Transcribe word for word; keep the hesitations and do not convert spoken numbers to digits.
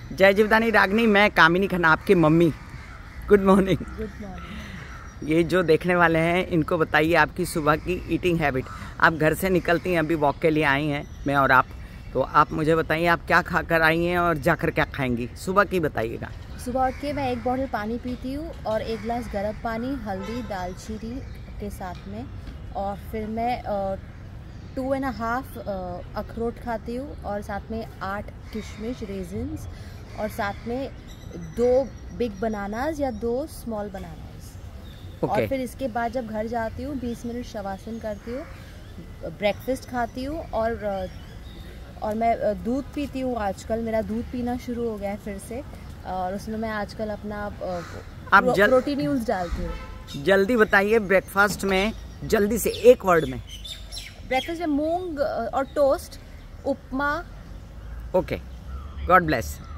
जय जीवदानी रागनी, मैं कामिनी खन्ना आपकी mummy. Good morning. Good morning. ये जो देखने वाले हैं इनको बताइए आपकी सुबह की ईटिंग हैबिट। आप घर से निकलती हैं, अभी वॉक के लिए आई हैं मैं और आप, तो आप मुझे बताइए आप क्या खा कर आई हैं और जाकर क्या खाएंगी, सुबह की बताइएगा। सुबह उठ के मैं एक बॉटल पानी पीती हूँ और एक गिलास गर्म पानी, हल्दी, दालचीनी के साथ में, और फिर मैं टू एंड हाफ अखरोट खाती हूँ और साथ में आठ किशमिश रेजिन्स और साथ में दो बिग बनानास या दो स्मॉल बनानास। okay. और फिर इसके बाद जब घर जाती हूँ बीस मिनट शवासन करती हूँ, ब्रेकफास्ट खाती हूँ और और मैं दूध पीती हूँ। आजकल मेरा दूध पीना शुरू हो गया है फिर से, और उसमें मैं आजकल अपना आप प्रो, जल... प्रोटीन यूज डालती हूँ। जल्दी बताइए ब्रेकफास्ट में, जल्दी से एक वर्ड में। ब्रेकफास्ट में मूंग और toast, upma. Okay, god bless.